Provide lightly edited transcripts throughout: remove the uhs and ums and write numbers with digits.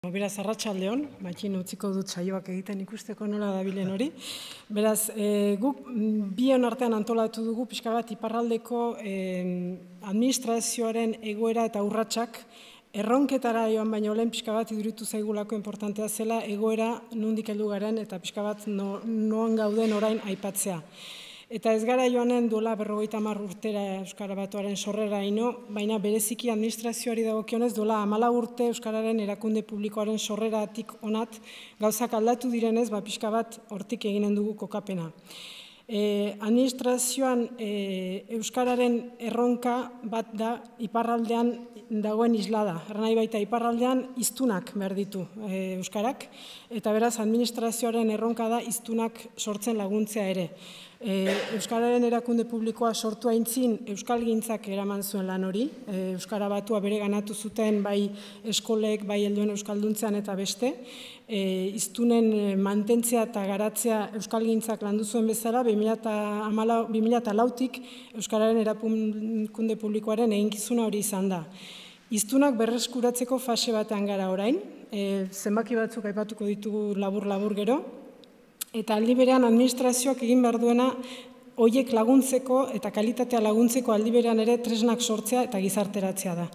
Beraz, arratsaldeon, matxin utziko dut saioak egiten ikusteko nola dabilen hori. Beraz, guk bion artean antolatu dugu pixka bat iparraldeko administrazioaren egoera eta urratsak erronketara joan baino lehen pixka bat iduritu zaigulako importantea zela egoera nondik heldu garen eta pixka bat noan gauden orain aipatzea. Eta ez gara joanen duela 50 urtera Euskara Batuaren sorrera ino, baina bereziki administrazioari dagokionez duela 14 urte Euskararen erakunde publikoaren sorreratik onat gauzak aldatu direnez, pixka bat hortik eginen dugu kokapena. Administrazioan Euskararen erronka bat da iparraldean dagoen islada. Nahi baita iparraldean hiztunak behar ditu Euskarak, eta beraz administrazioaren erronka da hiztunak sortzen laguntzea ere. Euskararen erakunde publikoa sortu aintzin euskalgintzak eraman zuen lan hori. Euskara Batua bere ganatu zuten bai eskolek, bai helduen euskalduntzean eta beste. Hiztunen mantentzea eta garatzea euskalgintzak landu zuen bezala 2004tik Euskararen erakunde publikoaren eginkizuna hori izan da. Hiztunak berreskuratzeko fase batean gara orain, zenbaki batzuk aipatuko ditugu labur-labur gero, eta aldi berean administrazioak egin behar duena horiek laguntzeko eta kalitatea laguntzeko aldi berean ere tresnak sortzea eta gizarteratzea da.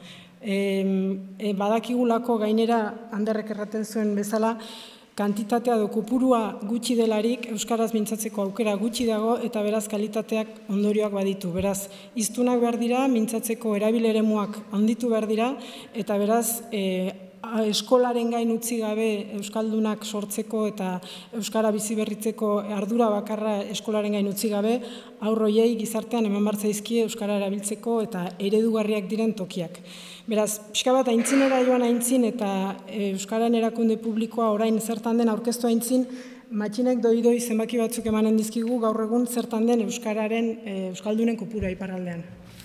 Badakigulako gainera Anderrek erraten zuen bezala, kantitatea edo kopurua gutxi delarik, euskaraz mintzatzeko aukera gutxi dago eta beraz kalitateak ondorioak baditu. Beraz, hiztunak behar dira, mintzatzeko erabileremuak handitu behar dira eta beraz, eskolaren gain utzi gabe euskaldunak sortzeko eta euskara bizi berritzeko ardura bakarra eskolaren gain utzi gabe, aurroiei gizartean eman bartzaizkie euskara erabiltzeko eta eredugarriak diren tokiak. Beraz, pixka bat aintzinera joan aintzin eta Euskararen erakunde publikoa orain zertan den aurkeztu aintzin, matxinek doi zenbaki batzuk emanen dizkigu gaur egun zertan den euskaldunen kopura iparraldean.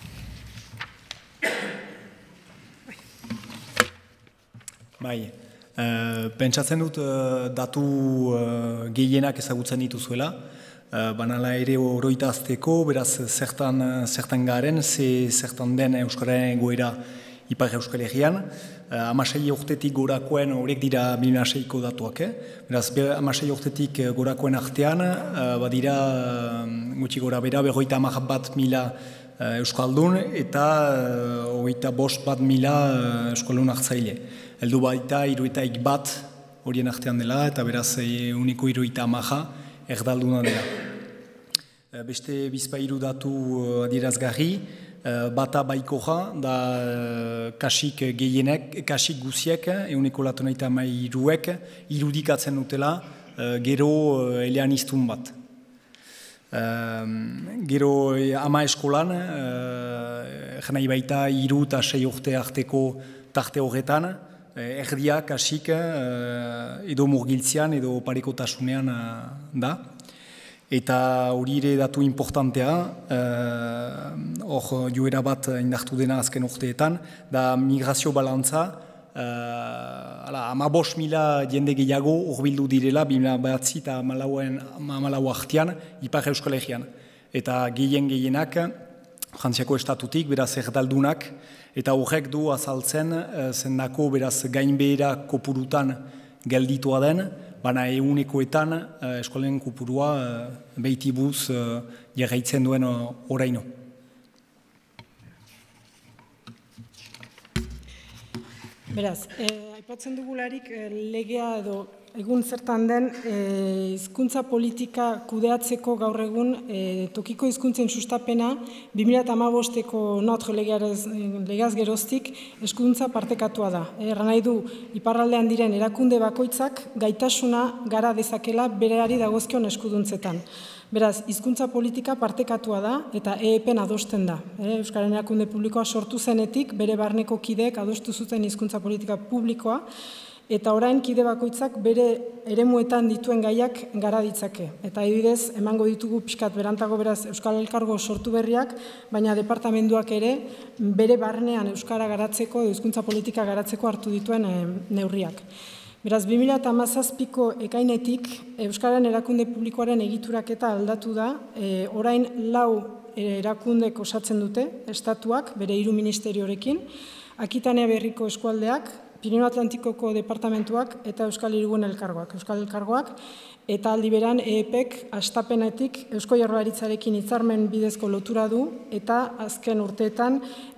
Bai, pentsatzen dut datu gehienak ezagutzen dituzuela, banala ere oroitazteko, beraz zertan garen, zertan den Euskararen egoera Ipar Euskal Herrian. 16 urtetik gorakoen horiek dira 2006ko datuak. Beraz, 16 urtetik gorakoen artean, badira gutxi gora bera, 51.000 euskaldun eta 25.000 euskaldun hartzaile. Heldu baita 71 horien artean dela eta beraz uniko 70 erdalduna dela. Beste bizpahiru datu adierazgarri, bata baikoja da kasik gehienek, kasik guziek, euneko latonaita mairuek, irudikatzen dutela gero elean iztun bat. Gero ama eskolan, nahi baita 3 eta 6 urte arteko tarte horretan, erdia kasik edo murgiltzean edo parekotasunean da. Eta hori ere datu importantea, hor joera bat indartu dena azken urteetan, da migrazio balantza, 15.000 jende gehiago urbildu direla 2009 eta 2014 artean Ipar Euskal Herrian. Eta gehienak, Frantziako estatutik, beraz erdaldunak, eta horrek du azaltzen zendako beraz gainbehera kopurutan gelditua den, baina eunekoetan eskolen kopurua behitibuz jarraitzen duen oraino. Beraz, aipatzen dugularik legea edo egun zertan den hizkuntza politika kudeatzeko gaur egun tokiko hizkuntzen sustapena 2015ko notre legeaz geroztik hizkuntza partekatua da. Erran nahi du iparraldean diren erakunde bakoitzak gaitasuna gara dezakela bereari dagozkion eskuduntzetan. Beraz, hizkuntza politika partekatua da eta EEPen adosten da. Euskararen erakunde publikoa sortu zenetik bere barneko kideek adostu zuten hizkuntza politika publikoa, eta orain kide bakoitzak bere eremuetan dituen gaiak gara ditzake. Eta adibidez, emango ditugu pixkat berantago beraz Euskal Elkargo sortu berriak, baina departamenduak ere bere barnean euskara garatzeko, hizkuntza politika garatzeko hartu dituen neurriak. Beraz, 2017ko ekainetik Euskararen erakunde publikoaren egituraketa aldatu da, orain 4 erakundek osatzen dute, estatuak, bere 3 ministeriorekin, Akitania Berriko eskualdeak, Pirineo Atlantikoko departamentuak eta Euskal Hirigune Elkargoak. Euskal Elkargoak eta aldi beran EEPek hastapenetik Eusko Jaurlaritzarekin hitzarmen bidezko lotura du eta azken urteetan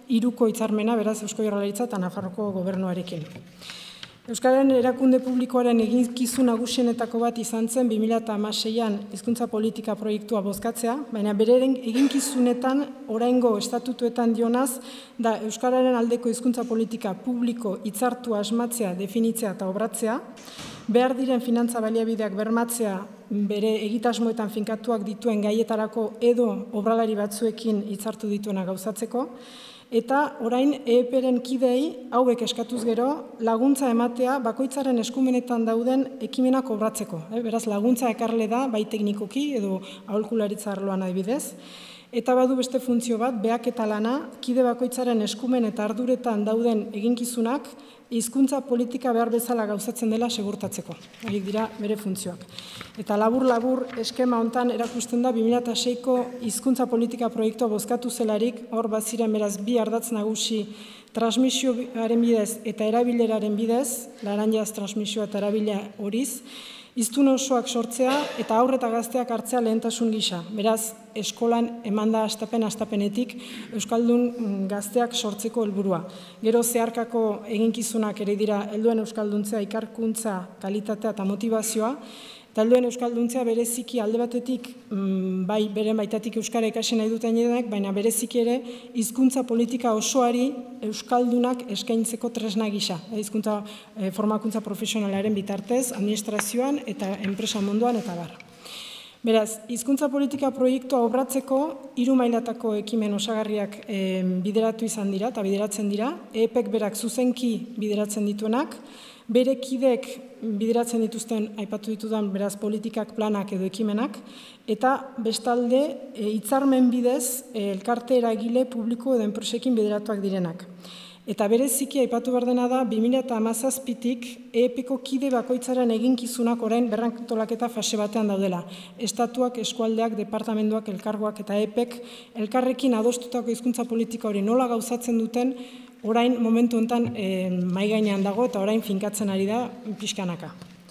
3 hitzarmena, beraz Eusko Jaurlaritza eta Nafarroko gobernuarekin. Euskararen erakunde publikoaren eginkizun nagusienetako bat izan zen 2016an hizkuntza politika proiektua bozkatzea, baina bere eginkizunetan oraingo estatutuetan dionaz da Euskararen aldeko hizkuntza politika publiko hitzartua asmatzea, definitzea eta obratzea, behar diren finantza baliabideak bermatzea bere egitasmoetan finkatuak dituen gaietarako edo obralari batzuekin hitzartu dituena gauzatzeko, eta orain EEPren kidei hauek eskatuz gero laguntza ematea bakoitzaren eskumenetan dauden ekimenak obratzeko. Beraz, laguntza ekarle da, bai teknikoki edo aholkularitza arloan adibidez, eta badu beste funtzio bat, behak eta lana, kide bakoitzaren eskumen eta arduretan dauden eginkizunak hizkuntza politika behar bezala gauzatzen dela segurtatzeko. Horiek dira bere funtzioak. Eta labur-labur eskema hontan erakusten da 2006ko hizkuntza politika proiektua bozkatu zelarik, hor baziren beraz 2 ardatz nagusi transmisioaren bidez eta erabileraren bidez, laranjaz transmisioa eta erabilera horiz, hiztun osoak sortzea eta haur eta gazteak hartzea lehentasun gisa. Beraz, eskolan emanda hastapenetik euskaldun gazteak sortzeko helburua. Gero zeharkako eginkizunak ere dira helduen euskalduntzea, ikarkuntza, kalitatea eta motivazioa, eta helduen euskalduntzea bereziki alde batetik, bai beren baitatik euskara ikasi nahi duten jedenek, baina bereziki ere hizkuntza politika osoari euskaldunak eskaintzeko tresna gisa. Hizkuntza formakuntza profesionalaren bitartez, administrazioan eta enpresa munduan eta bar. Beraz, hizkuntza politika proiektua obratzeko 3 mailatako ekimen osagarriak bideratu izan dira eta bideratzen dira, EEPek berak zuzenki bideratzen dituenak, bere kidek bideratzen dituzten aipatu ditudan beraz politikak, planak edo ekimenak, eta bestalde hitzarmen bidez elkarte eragile publiko edo enpresekin bideratuak direnak. Eta bereziki aipatu behar dena da 2017tik EEPko kide bakoitzaren eginkizunak orain berrantolaketa fase batean daudela. Estatuak, eskualdeak, departamentuak, elkargoak eta EEPek elkarrekin adostutako hizkuntza politika hori nola gauzatzen duten orain momentu honetan mahai gainean dago eta orain finkatzen ari da pixkanaka.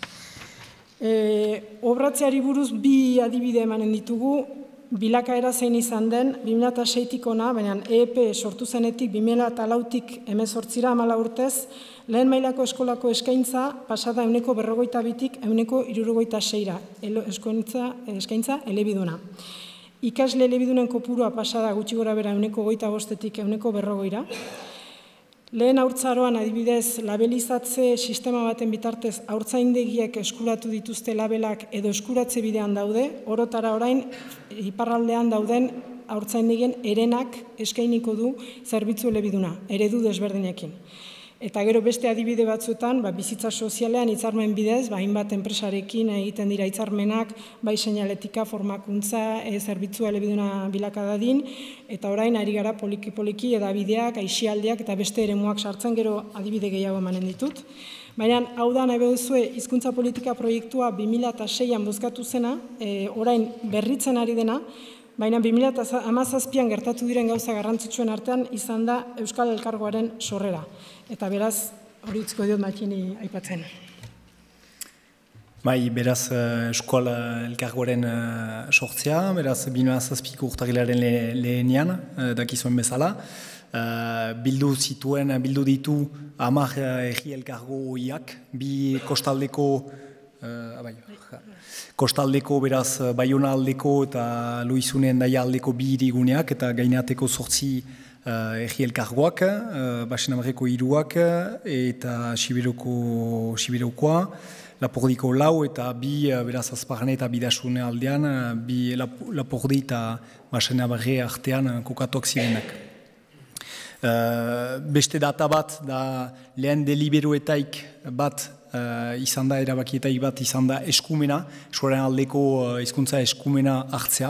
Obratzeari buruz 2 adibide emanen ditugu, bilakaera zein izan den 2006tik ona, baina EEP sortu zenetik 2004tik 18ra 14 urtez, lehen mailako eskolako eskaintza pasada 152tik 166ra eskaintza elebiduna. Ikasle elebidunen kopurua pasada gutxi gora bera 125tik 140ra. Lehen haurtzaroan adibidez labelizatze sistema baten bitartez haurtzaindegiek eskuratu dituzte labelak edo eskuratze bidean daude, orotara orain iparraldean dauden haurtzaindegien herenak eskainiko du zerbitzu elebiduna, eredu desberdinekin. Eta gero beste adibide batzuetan, bizitza sozialean hitzarmen bidez, hainbat enpresarekin egiten dira hitzarmenak, bai seinaletika, formakuntza, zerbitzu elebiduna bilaka dadin, eta orain ari gara poliki-poliki edabideak, aisialdiak eta beste eremuak sartzen, gero adibide gehiago emanen ditut. Baina hau da nahi behuzue hizkuntza politika proiektua 2006an bozkatu zena, orain berritzen ari dena, baina 2017an gertatu diren gauza garrantzitsuen artean izan da Euskal Elkargoaren sorrera. Eta beraz, hori utziko diot Makini aipatzen. Bai, beraz, Euskal Elkargoaren sortzea, beraz, 2007ko urtarrilaren lehenean, dakizuen bezala, bildu ditu 10 herri elkargo hoiak, 2 kostaldeko, beraz, Baiona aldeko eta Loizunen Daia aldeko 2 hiriguneak eta Gainateko 8 herri elkargoak, Baxenabarreko 3ak eta Siberokoa, Lapordiko 4 eta 2, beraz, Azparne eta Bidasune aldean, 2 Lapordi eta Baxenabarre artean kokatuak zirenak. Beste data bat, da lehen deliberoetaik bat izan da, erabakietaik bat izan da eskumena, eskoaren aldeko hizkuntza eskumena hartzea.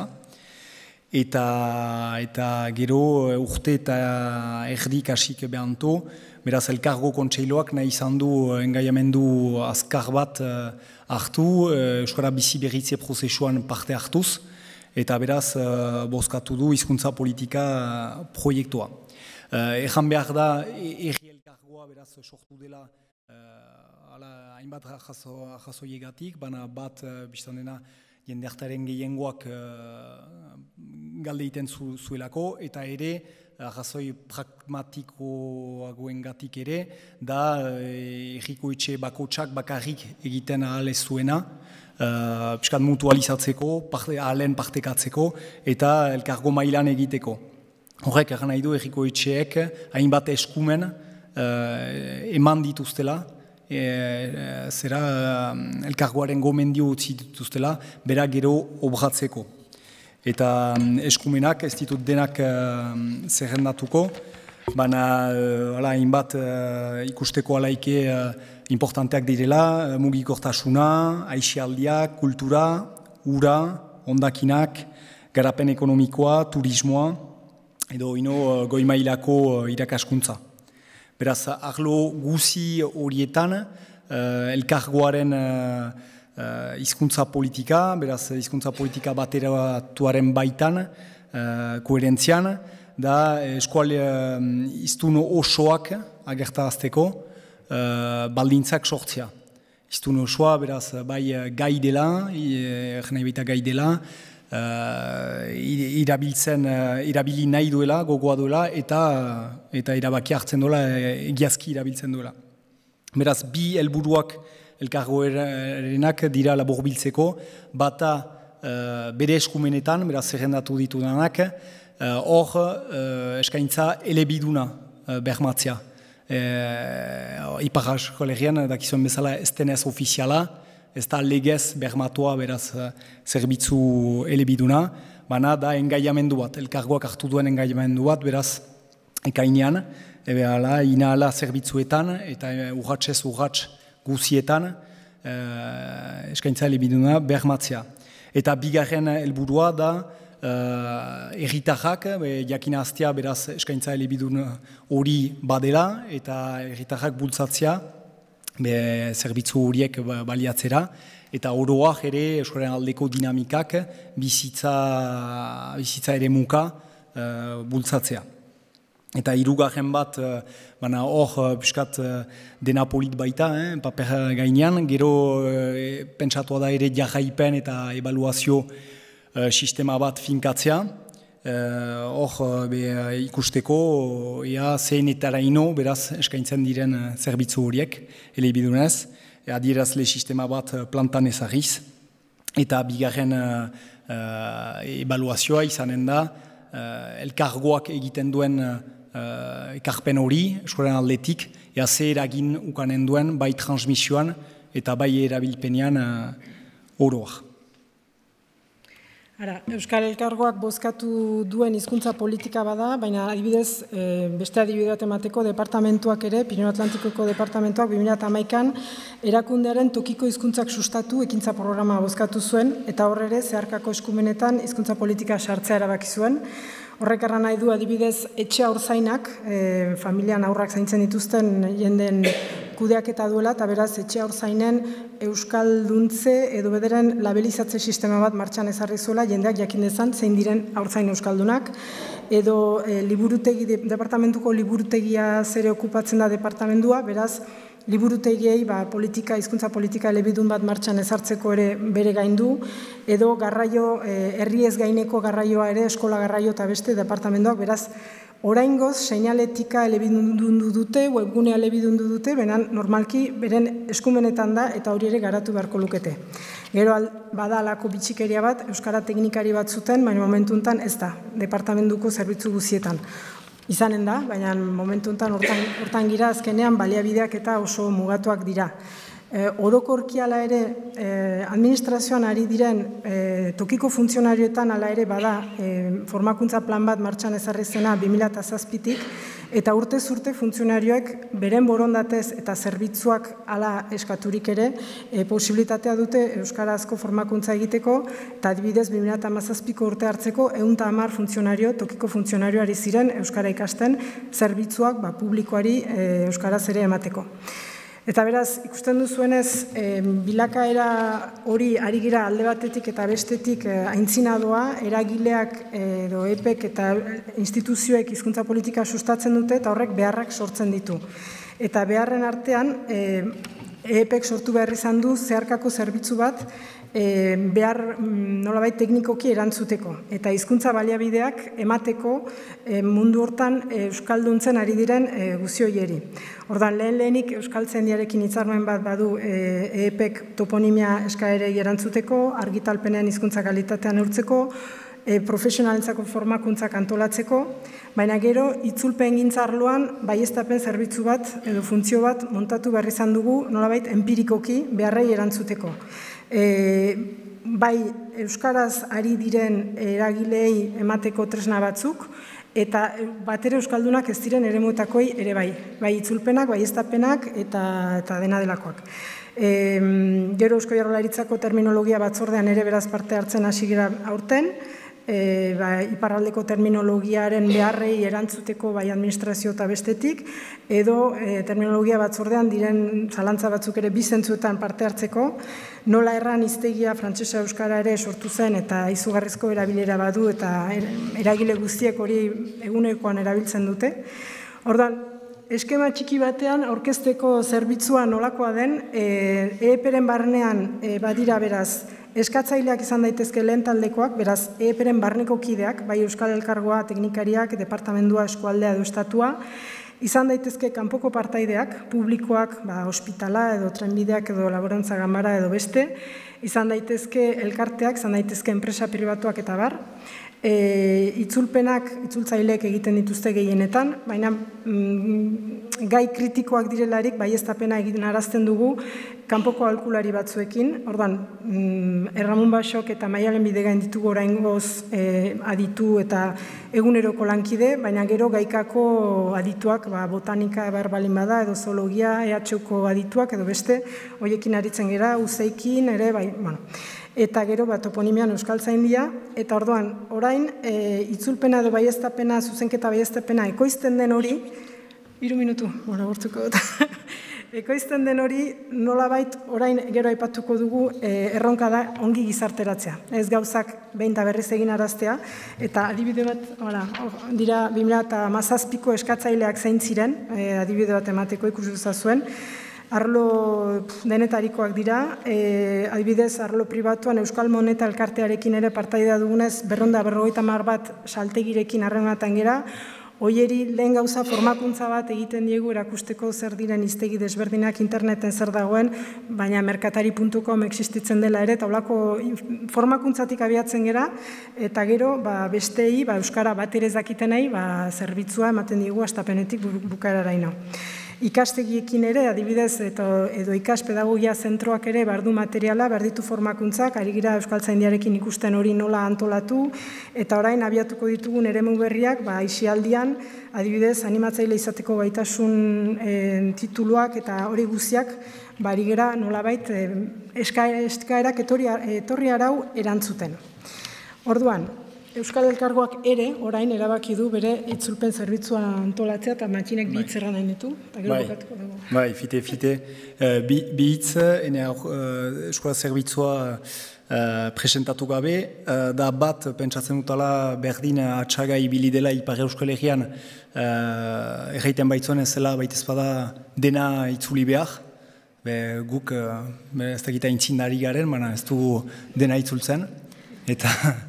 Eta gero urte eta erdik hasik behanto, beraz elkargo kontseiloak nahi izan du engaiamendu azkar bat hartu, euskara bizi berritze prozesuan parte hartuz, eta beraz bozkatu du hizkuntza politika proiektua. Ejan behar da, erri elkargoa beraz sortu dela hainbat jasoiegatik, baina bat biztan dena jendeartaren gehiengoak galde egiten zuelako, eta ere arrazoi pragmatikoagoengatik ere, da erriko etxe bakotsak bakarrik egiten ahal ez zuena, piskat mutualizatzeko, ahalen partekatzeko, eta elkargo mailan egiteko. Horrek egan nahi du erriko etxeek hainbat eskumen eman dituztela, elkargoaren gomendio utzi dituztela, bera gero obratzeko. Eta eskumenak ez ditut denak zerrendatuko, baina hainbat ikusteko alaike importanteak direla, mugikortasuna, aixialdiak, kultura, ura, hondakinak, garapen ekonomikoa, turismoa, edo goi-mailako irakaskuntza. Beraz, arlo guzi horietan, elkargoaren hizkuntza politika, beraz, hizkuntza politika bateratuaren baitan, koherentzian, da eskual hiztun osoak agertarazteko baldintzak sortzea. Hiztun osoa, beraz, bai gai dela, nahi baita gai dela, irabili nahi duela, gogoa duela, eta erabaki hartzen duela, egiazki irabiltzen duela. Beraz, bi helburuak elkargoerenak dira laburbiltzeko, bata bere eskumenetan, beraz, zerrendatu ditudanak, hor eskaintza elebiduna bermatzea. Ipar Eskolegian, dakizuen bezala, ez denez ofiziala, ez da legez bermatua beraz zerbitzu elebiduna, baina da engaiamendu bat, elkargoak hartu duen engaiamendu bat, beraz ekainean, inahala zerbitzuetan eta urratsez urrats guzietan eskaintza elebiduna bermatzea. Eta bigarren helburua da herritarrak, jakina hastea beraz eskaintza elebidun hori badela eta herritarrak bultzatzea, zerbitzu horiek baliatzera, eta oroak ere euskararen aldeko dinamikak bizitza ere muka bultzatzea. Eta hirugarren bat, hor piskat dena polit baita, paper gainean, gero pentsatua da ere jarraipen eta ebaluazio sistema bat finkatzea, hor ikusteko zehenetaraino beraz eskaintzen diren zerbitzu horiek elebidunez, adierazle sistema bat plantan ezarriz, eta bigarren ebaluazioa izanen da elkargoak egiten duen ekarpen hori eskolaren aldetik, ze eragin ukanen duen bai transmisioan eta bai erabilpenean oroak. Euskal Elkargoak bozkatu duen hizkuntza politika bada, baina adibidez, beste adibide bat emateko departamentuak ere, Pirineo Atlantikoko departamentuak 2011an erakundearen tokiko hizkuntzak sustatu ekintza programa bozkatu zuen, eta horre ere zeharkako eskumenetan hizkuntza politika sartzea erabaki zuen. Horrek erran nahi du adibidez etxe haurzainak, familian aurrak zaintzen dituzten jenden kudeaketa duela, eta beraz etxe haurzainen euskalduntze edo bederen labelizatze sistema bat martxan ezarri zuela, jendeak jakin dezan zein diren haurzain euskaldunak, edo departamentuko liburutegia zere okupatzen da departamentua, beraz liburutegiei hizkuntza politika elebidun bat martxan ezartzeko ere bere gaindu, edo garraio, herri ez gaineko garraioa ere, eskola garraio eta beste departamentuak, beraz, oraingoz seinaletika elebidundu dute, webgunea elebidundu dute, benan normalki beren eskumenetan da eta hori ere garatu beharko lukete. Gero bada alako bitxikeria bat, euskara teknikari bat zuten, baina momentu honetan ez da, departamentuko zerbitzu guzietan. Izanen da, baina momentu honetan hortan gira azkenean baliabideak eta oso mugatuak dira. Orokorki ala ere, administrazioan ari diren tokiko funtzionarioetan ala ere bada formakuntza plan bat martxan ezarri zena 2007tik, eta urtez urte funtzionarioek beren borondatez eta zerbitzuak ala eskaturik ere posibilitatea dute euskarazko formakuntza egiteko, eta adibidez 2017ko urte hartzeko 110 funtzionario, tokiko funtzionario ari ziren euskara ikasten zerbitzuak publikoari euskaraz ere emateko. Eta beraz, ikusten duzuenez, bilakaera hori ari gira alde batetik eta bestetik aintzina doa, eragileak edo EPEk eta instituzioek hizkuntza politika sustatzen dute eta horrek beharrak sortzen ditu. Eta beharren artean, EEPek sortu behar izan du zeharkako zerbitzu bat behar nolabait teknikoki erantzuteko. Eta hizkuntza baliabideak emateko mundu hortan euskalduntzen ari diren guzioieri. Ordan lehenik euskaltzaindiarekin hitzarmen bat badu EEPek toponimia eskaerei erantzuteko, argitalpenean hizkuntza kalitatea neurtzeko, profesionalentzako formakuntzak antolatzeko, baina gero itzulpen gintza arloan baieztapen zerbitzu bat edo funtzio bat montatu behar izan dugu nolabait empirikoki beharrei erantzuteko. Bai euskaraz ari diren eragilei emateko tresna batzuk, eta batere euskaldunak ez diren eremuetakoi ere bai itzulpenak, baieztapenak eta dena delakoak. Gero Eusko Jaurlaritzako terminologia batzordean ere beraz parte hartzen hasi gira aurten, iparraldeko terminologiaren beharrei erantzuteko bai administrazio eta bestetik, edo terminologia batzordean diren zalantza batzuk ere bizentzuetan parte hartzeko, nola erran hiztegia frantsesa euskara ere sortu zen eta izugarrizko erabilera badu eta eragile guztiek hori egunekoan erabiltzen dute. Ordan, eskema txiki batean aurkezteko zerbitzua nolakoa den, EEPren barnean badira beraz, eskatzaileak izan daitezke lehen taldekoak, beraz, EEPren barneko kideak, bai Euskal Elkargoa, teknikariak, departamendua, eskualdea edo estatua, izan daitezke kanpoko partaideak, publikoak, ospitala edo trenbideak edo laborantza ganbara edo beste, izan daitezke elkarteak, izan daitezke enpresa pribatuak eta bar, itzulpenak, itzultzaileek egiten dituzte gehienetan, baina gai kritikoak direlarik baieztapena egiten arazten dugu kanpoko aholkulari batzuekin. Ordan, Erramun Basok eta Maialen Bidegain ditugu oraingoz aditu eta eguneroko lankide, baina gero gaikako adituak, botanika behar balin bada, edo zoologia, EHUko adituak, edo beste, hoiekin aritzen gera, uzeikin, ere, eta gero toponimian euskaltzaindia, eta orduan, orain, itzulpena edo baieztapena, zuzenketa baieztapena, ekoizten den hori, 3 minutu, bortuko dut, ekoizten den hori nolabait orain gero aipatuko dugu erronka da ongi gizarteratzea. Ez gauzak behin eta berriz egin araztea, eta adibide bat, dira 2017ko eskatzaileak zein ziren, adibide bat emateko ikusi zuen, arlo denetarikoak dira, adibidez arlo pribatuan Euskal Moneta elkartearekin ere partaidea dugunez 250 bat saltegirekin harremanetan gera, hoieri lehen gauza formakuntza bat egiten diegu erakusteko zer diren hiztegi desberdinak interneten zer dagoen, baina merkatari.com existitzen dela ere, eta holako formakuntzatik abiatzen gera, eta gero bestei, euskara bat ere ez dakitenei, zerbitzua ematen diegu hastapenetik bukaeraraino. Ikastegiekin ere, adibidez, edo ikaspedagogia zentroak ere behar du materiala, behar ditu formakuntzak, ari gira euskaltzaindiarekin ikusten hori nola antolatu, eta orain abiatuko ditugun eremu berriak, aisialdian, adibidez, animatzaile izateko gaitasun tituluak eta hori guztiak, ari gira nolabait eskaerak etorri arau erantzuten. Orduan, Euskal Elkargoak ere, orain erabaki du bere itzulpen zerbitzua antolatzea eta matxinek bi hitz erran nahi ditu. Bai, fite. Bi hitz, Euskal Zerbitzua presentatu gabe, da bat, pentsatzen dutala, berdin atxaga ibili dela Ipar Euskal Herrian erraiten baitzuen ez zela baitezpada dena itzuli behar. Guk ez dakita intzindari garen, baina ez du dena itzultzen. Eta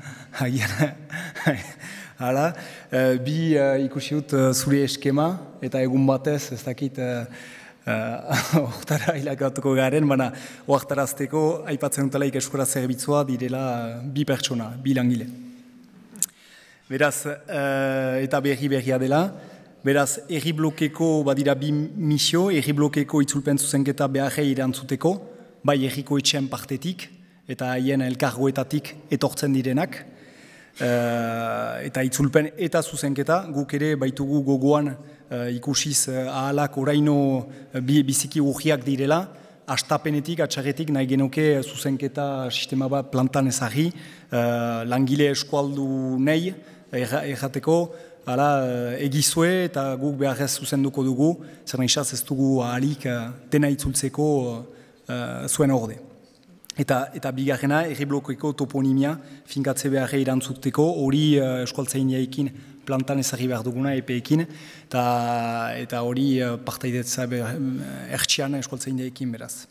hala, bi ikusi dut zure eskema, eta egun batez, ez dakit, oktara hilakatuko garen, baina oaktarazteko aipatzen dutelaik Euskara Zerbitzua direla bi pertsona, bi langile. Beraz, eta berria dela, beraz, erri blokeko badira bi misio, erri blokeko itzulpen zuzenketa beharrei erantzuteko, bai erriko etxean partetik, eta haien elkargoetatik etortzen direnak, eta itzulpen eta zuzenketa, guk ere baitugu gogoan ikusiz ahalak oraino biziki urriak direla, hastapenetik, atxarretik nahi genoke zuzenketa sistema bat plantan ezagri, langile eskualdu nahi errateko, egizue eta guk beharrez zuzenduko dugu, zer nahi ez dugu ahalik dena itzultzeko zuen orde. Eta bigarrena, erriblokoiko toponimia finkatze beharre irantzuteko, hori euskaltzaindiaekin plantan ezagri behar duguna, EPekin, eta hori partaidetza ertxian euskaltzaindiaekin beraz.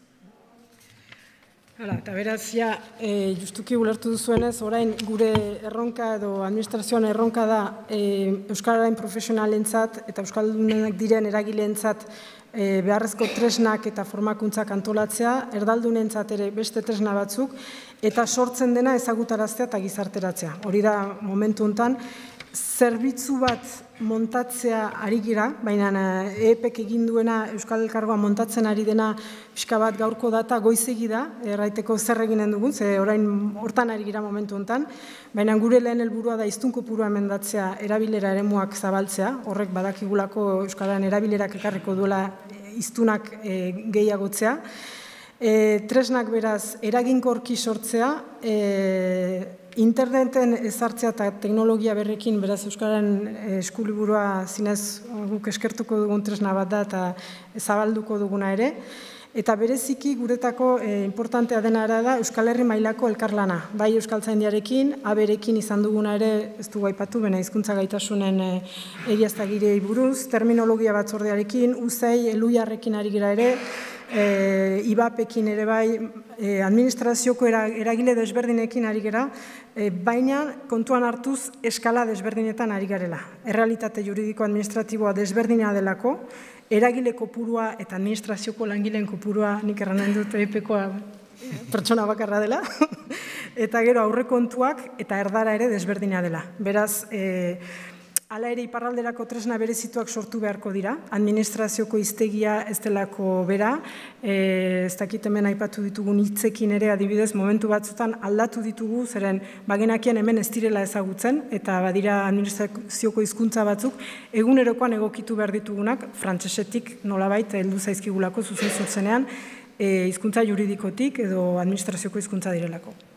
Eta beraz, justuki ulertu duzuenez, orain gure erronka edo administrazioan erronka da euskararen profesionalentzat eta euskaldunak diren eragileentzat beharrezko tresnak eta formakuntzak antolatzea, erdaldunentzat ere beste tresna batzuk, eta sortzen dena ezagutaraztea eta gizarteratzea. Hori da momentu honetan, zerbitzu bat montatzea ari gira, baina EPek egin duena Euskal Elkargoa montatzen ari dena pixka bat gaurko data goizegi da, erraiteko zer eginen dugun, ze orain hortan ari gira momentu honetan, baina gure lehen helburua da hiztun kopurua emendatzea, erabilera eremuak zabaltzea, horrek badakigulako Euskararen erabilerak ekarriko duela hiztunak gehiagotzea. Tresnak beraz, eraginkorki sortzea, interneten ezartzea eta teknologia berrekin, beraz Euskararen eskuliburua zinez guk eskertuko dugun tresna bat da eta zabalduko duguna ere. Eta bereziki guretako importantea dena da Euskal Herri mailako elkarlana. Bai euskaltzaindiarekin, aberekin izan duguna ere, ez dugu aipatu, bena hizkuntza gaitasunen egiaztagirei buruz, terminologia batzordearekin, UZEI, Eluiarrekin ari gira ere, IBAPekin ere bai, administrazioko eragile desberdinekin ari gara, baina kontuan hartuz eskala desberdinetan ari garela. Errealitate juridiko administratiboa desberdina delako, eragile kopurua eta administrazioko langileen kopurua, nik erranen dut EPekoa pertsona bakarra dela, eta gero aurrekontuak eta erdara ere desberdina dela. Beraz, hala ere iparralderako tresna berezituak sortu beharko dira, administrazioko hiztegia ez delako bera, ez dakit hemen aipatu ditugun hitzekin ere adibidez momentu batzutan aldatu ditugu, zeren bagenakien hemen ez direla ezagutzen, eta badira administrazioko hizkuntza batzuk, egunerokoan egokitu behar ditugunak, frantsesetik nolabait heldu zaizkigulako zuzenean, hizkuntza juridikotik edo administrazioko hizkuntza direlako.